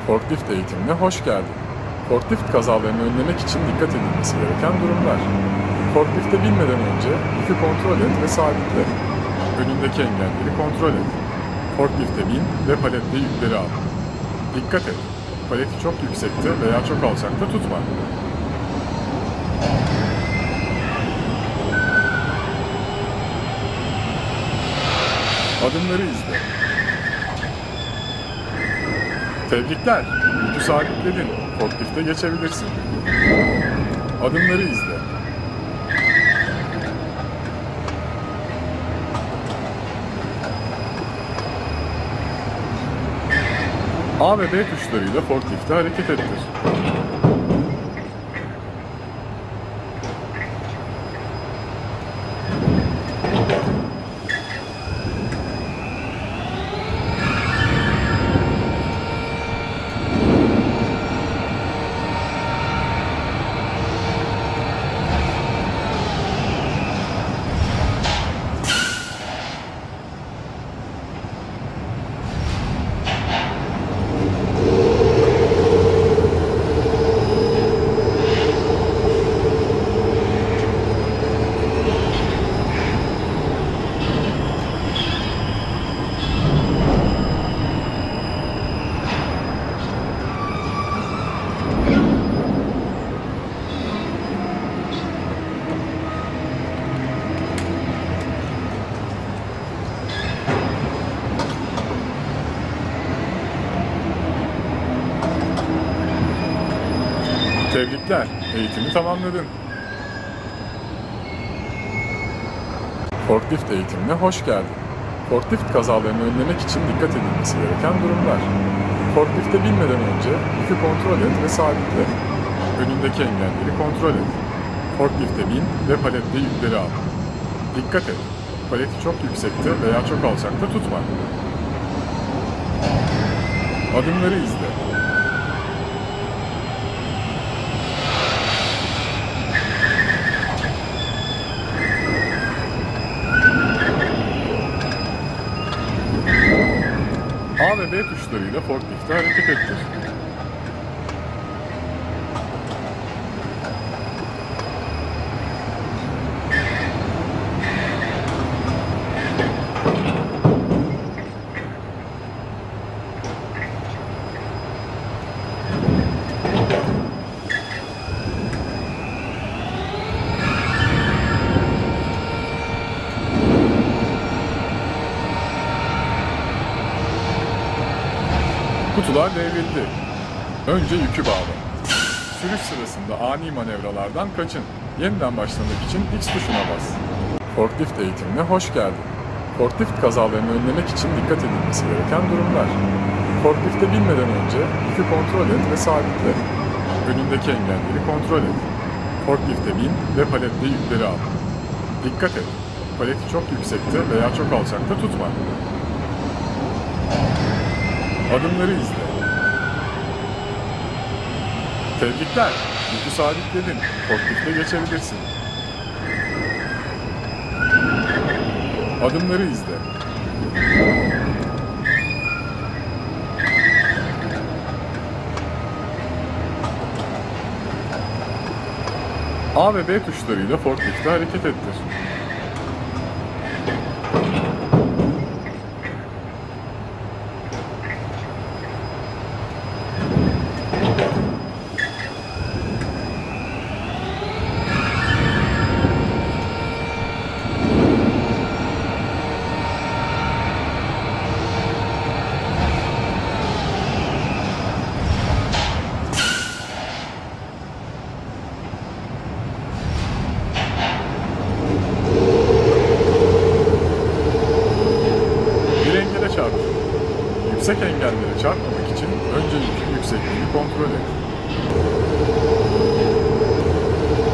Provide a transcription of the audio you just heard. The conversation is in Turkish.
Forklift eğitimine hoş geldin. Forklift kazalarını önlemek için dikkat edilmesi gereken durumlar. Forklifte binmeden önce yükü kontrol et ve sabitle. Önündeki engelleri kontrol et. Forklifte bin ve paletli yükleri al. Dikkat et, paleti çok yüksekte veya çok alçakta tutma. Adımları izle. Tebrikler, yükü sabitledin. Forklifte geçebilirsin. Adımları izle. A ve B tuşlarıyla forklifti hareket ettir. Tebrikler, eğitimi tamamladın. Forklift eğitimine hoş geldin. Forklift kazalarını önlemek için dikkat edilmesi gereken durumlar. Forklifte binmeden önce yükü kontrol et ve sabitle. Önündeki engelleri kontrol et. Forklifte bin ve paletli yükleri al. Dikkat et, paleti çok yüksekte veya çok alçakta tutma. Adımları izle. A ve B tuşlarıyla forklifti hareket ettir. Kutular devrildi. Önce yükü bağla. Sürüş sırasında ani manevralardan kaçın. Yeniden başlamak için X tuşuna bas. Forklift eğitimine hoş geldin. Forklift kazalarını önlemek için dikkat edilmesi gereken durumlar. Forklifte binmeden önce yükü kontrol et ve sabitle. Önündeki engelleri kontrol et. Forklifte bin ve paletli yükleri al. Dikkat et, paleti çok yüksekte veya çok alçakta tutma. Adımları izle. Tebrikler, yükü sabitledin. Forklifte geçebilirsin. Adımları izle. A ve B tuşlarıyla forklifti hareket ettir. Yüksek engellere çarpmamak için önce yükün yüksekliğini kontrol et.